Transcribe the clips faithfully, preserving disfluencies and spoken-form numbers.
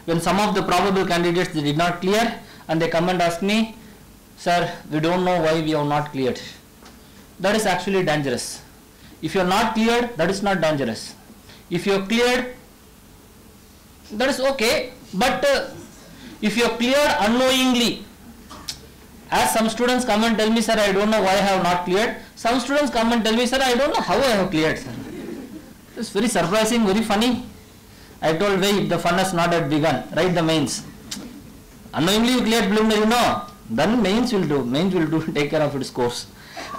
when some of the probable candidates they did not clear and they come and ask me, sir, we don't know why we have not cleared. That is actually dangerous. If you are not cleared, that is not dangerous. If you are cleared, that is okay, but uh, if you are cleared unknowingly, as some students come and tell me, sir, I don't know why I have not cleared. Some students come and tell me, sir, I don't know how I have cleared, sir. It's very surprising, very funny. I told, wait, the fun has not yet begun. Write the mains. Unknowingly you cleared preliminary, no. Then mains will do. Mains will do take care of its course.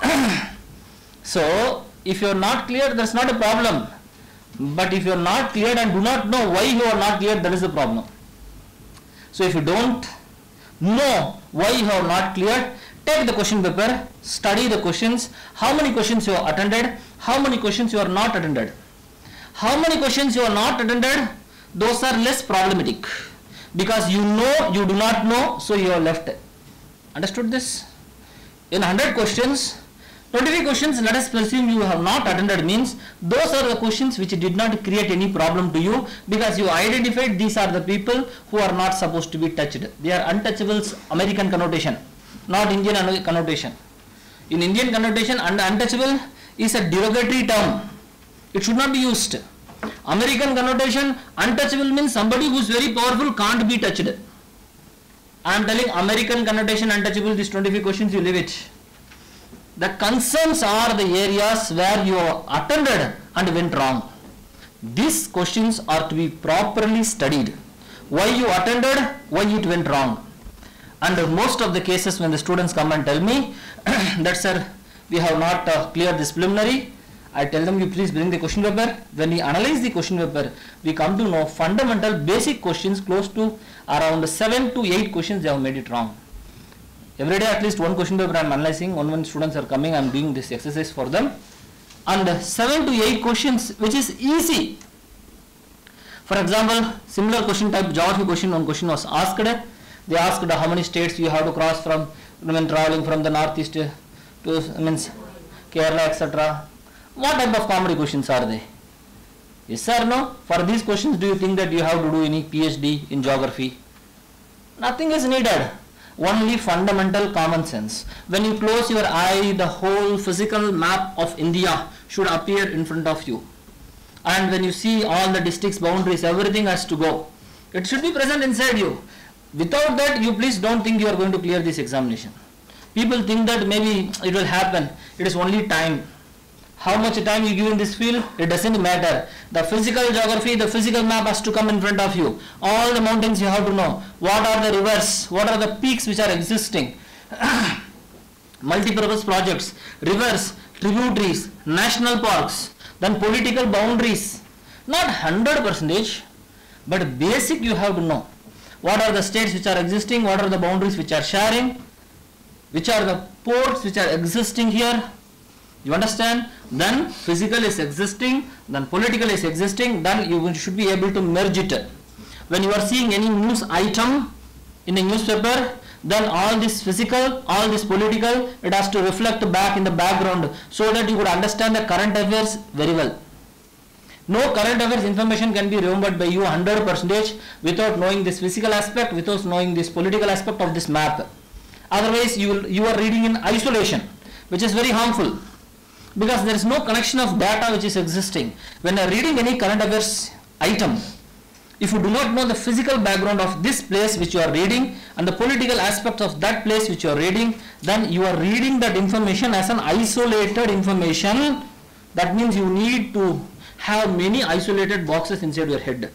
So, if you are not cleared, that's not a problem. But if you are not cleared and do not know why you are not cleared, that is the problem. So, if you don't know why you have not cleared, take the question paper, study the questions, how many questions you have attended, how many questions you are not attended. How many questions you are not attended, those are less problematic, because you know you do not know, so you have left. Understood this? In one hundred questions, twenty-five questions, let us presume you have not attended, means those are the questions which did not create any problem to you, because you identified these are the people who are not supposed to be touched. They are untouchables, American connotation, not Indian connotation. In Indian connotation, untouchable is a derogatory term. It should not be used. American connotation, untouchable means somebody who is very powerful can't be touched. I am telling American connotation untouchable, these twenty-five questions you leave it. The concerns are the areas where you attended and went wrong. These questions are to be properly studied. Why you attended, why it went wrong. And most of the cases when the students come and tell me that, sir, we have not uh, cleared this preliminary, I tell them, you please bring the question paper. When we analyze the question paper, we come to know fundamental basic questions, close to around seven to eight questions they have made it wrong. Every day at least one question paper I am analyzing. One one students are coming, I am doing this exercise for them. And seven to eight questions which is easy. For example, similar question type geography question, one question was asked. They asked how many states you have to cross from when traveling from the northeast to means Kerala, et cetera. What type of comedy questions are they? Yes or no? For these questions, do you think that you have to do any PhD in geography? Nothing is needed. Only fundamental common sense. When you close your eye, the whole physical map of India should appear in front of you. And when you see all the districts, boundaries, everything has to go. It should be present inside you. Without that, you please don't think you are going to clear this examination. People think that maybe it will happen. It is only time. How much time you give in this field, it doesn't matter. The physical geography, the physical map has to come in front of you. All the mountains you have to know. What are the rivers? What are the peaks which are existing? Multi-purpose projects, rivers, tributaries, national parks, then political boundaries. Not one hundred percent, but basic you have to know. What are the states which are existing? What are the boundaries which are sharing? Which are the ports which are existing here? You understand? Then physical is existing, then political is existing, then you should be able to merge it. When you are seeing any news item in a newspaper, then all this physical, all this political, it has to reflect back in the background so that you could understand the current affairs very well. No current affairs information can be remembered by you one hundred percent without knowing this physical aspect, without knowing this political aspect of this map. Otherwise, you, will, you are reading in isolation, which is very harmful. Because there is no connection of data which is existing. When you are reading any current affairs item, if you do not know the physical background of this place which you are reading and the political aspect of that place which you are reading, then you are reading that information as an isolated information. That means you need to have many isolated boxes inside your head.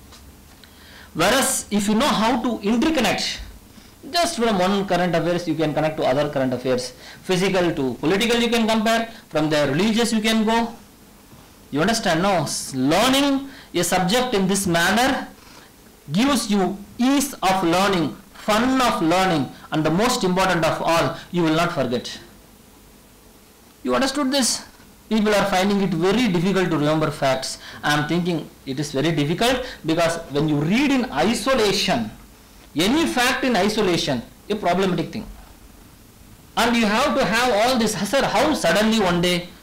Whereas if you know how to interconnect, just from one current affairs you can connect to other current affairs. Physical to political you can compare, from the religious you can go. You understand? No, learning a subject in this manner gives you ease of learning, fun of learning, and the most important of all, you will not forget. You understood this? People are finding it very difficult to remember facts. I am thinking it is very difficult because when you read in isolation, any fact in isolation, a problematic thing. And you have to have all this, sir, how suddenly one day,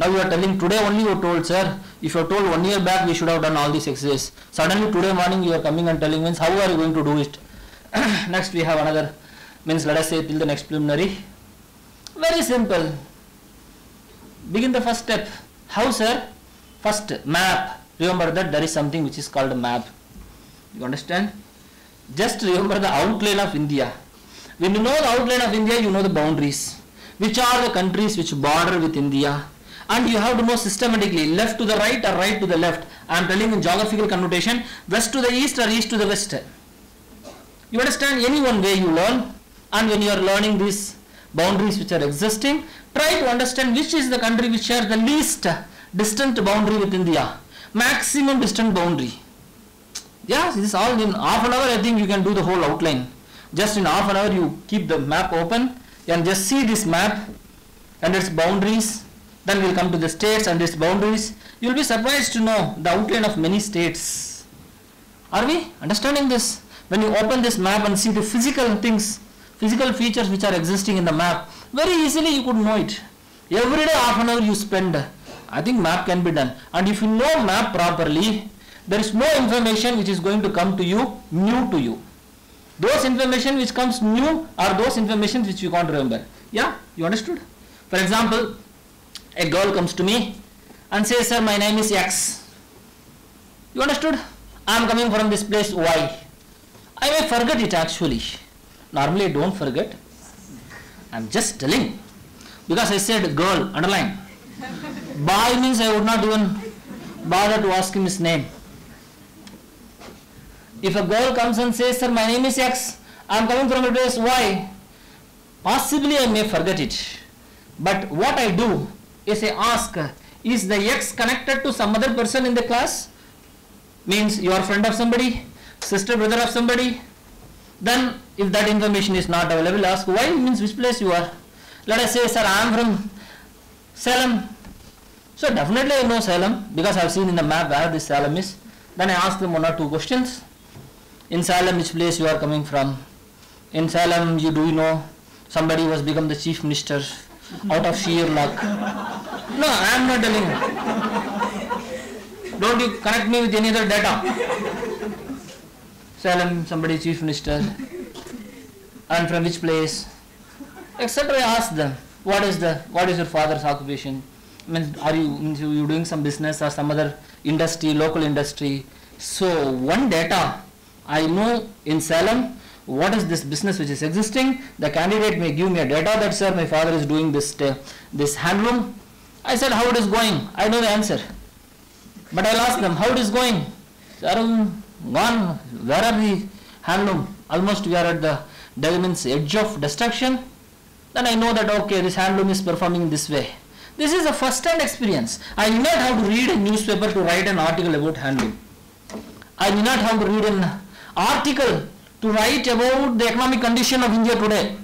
Now you are telling today only you told, sir, if you are told one year back we should have done all these exercises. Suddenly today morning you are coming and telling, means how are you going to do it? Next we have another, means let us say till the next preliminary. Very simple. Begin the first step. How, sir? First, map. Remember that there is something which is called a map. You understand? Just remember the outline of India. When you know the outline of India, you know the boundaries. Which are the countries which border with India. And you have to know systematically, left to the right or right to the left. I am telling in geographical connotation, west to the east or east to the west. You understand? Any one way you learn. And when you are learning these boundaries which are existing, try to understand which is the country which shares the least distant boundary with India. Maximum distant boundary. Yeah, this is all in half an hour. I think you can do the whole outline. Just in half an hour you keep the map open and just see this map and its boundaries. Then we will come to the states and its boundaries. You will be surprised to know the outline of many states. Are we understanding this? When you open this map and see the physical things, physical features which are existing in the map, very easily you could know it. Every day half an hour you spend, I think map can be done. And if you know map properly, there is no information which is going to come to you new to you. Those information which comes new are those information which you can't remember. Yeah, you understood? For example, a girl comes to me and says, sir, my name is X. You understood? I am coming from this place Y. I may forget it actually. Normally I don't forget. I am just telling. Because I said girl, underline. Boy means I would not even bother to ask him his name. If a girl comes and says, sir, my name is X, I am coming from a place Y, possibly I may forget it. But what I do is I ask, is the X connected to some other person in the class? Means you are a friend of somebody, sister, brother of somebody. Then if that information is not available, ask why, means which place you are. Let us say, sir, I am from Salem. So definitely I know Salem because I have seen in the map where this Salem is. Then I ask them one or two questions. In Salem, which place you are coming from? In Salem, you do you know somebody who has become the chief minister out of sheer luck? No, I am not telling you. Don't you connect me with any other data. Salem, somebody chief minister, and from which place, et cetera. I ask them, what is the what is your father's occupation? Means are you means you doing some business or some other industry, local industry? So one data I know in Salem, what is this business which is existing? The candidate may give me a data that, sir, my father is doing this uh, this handloom. I said, how it is going? I know the answer. But I'll ask them, how it is going? Sir, gone. Where are the handloom? Almost we are at the devil's edge of destruction. Then I know that, okay, this handloom is performing this way. This is a first-hand experience. I do not have to read a newspaper to write an article about handloom. I do not have to read an article to write about the economic condition of India today.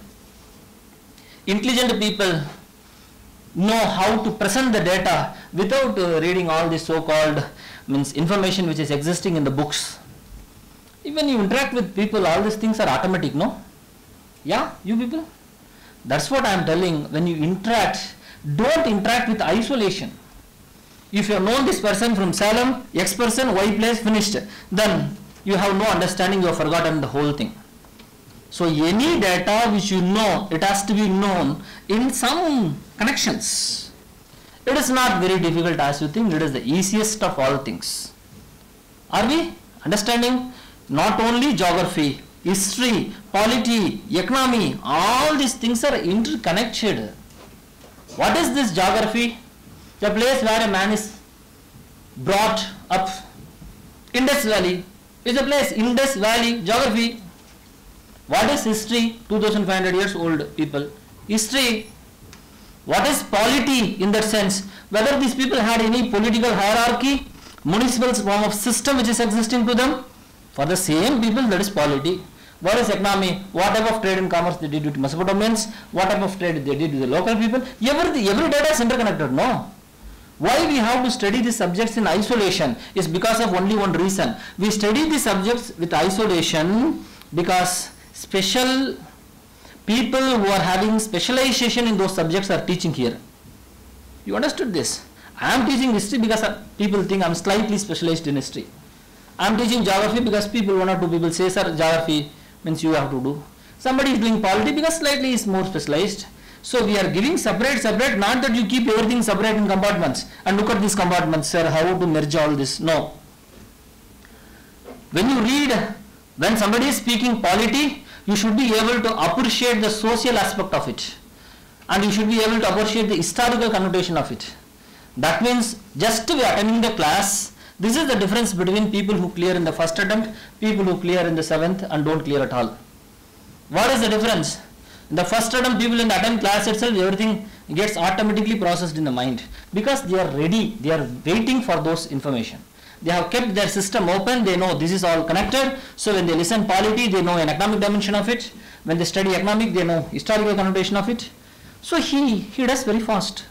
Intelligent people know how to present the data without uh, reading all this so-called means information which is existing in the books. Even you interact with people, all these things are automatic, no? Yeah, you people? That's what I am telling. When you interact, don't interact with isolation. If you have known this person from Salem, X person, Y place, finished, then you have no understanding, you have forgotten the whole thing. So any data which you know, it has to be known in some connections. It is not very difficult as you think, it is the easiest of all things. Are we understanding? Not only geography, history, polity, economy, all these things are interconnected. What is this geography? The place where a man is brought up. Indus Valley is a place, Indus Valley, geography. What is history? two thousand five hundred years old people. History. What is polity in that sense? Whether these people had any political hierarchy, municipal form of system which is existing to them. For the same people, that is polity. What is economy? What type of trade and commerce they did with Mesopotamians? What type of trade they did with the local people? Every, every data is interconnected, no? Why we have to study these subjects in isolation is because of only one reason. We study these subjects with isolation because special people who are having specialization in those subjects are teaching here. You understood this? I am teaching history because uh, people think I am slightly specialized in history. I am teaching geography because people, one or two people say, sir, geography means you have to do. Somebody is doing polity because slightly is more specialized. So we are giving separate, separate, not that you keep everything separate in compartments and look at these compartments, sir, how to merge all this. No. When you read, when somebody is speaking polity, you should be able to appreciate the social aspect of it. And you should be able to appreciate the historical connotation of it. That means just to be attending the class, this is the difference between people who clear in the first attempt, people who clear in the seventh and don't clear at all. What is the difference? In the first attempt, people in the attempt class itself, everything gets automatically processed in the mind because they are ready, they are waiting for those information. They have kept their system open, they know this is all connected. So when they listen polity, they know an economic dimension of it. When they study economic, they know historical connotation of it. So he, he does very fast.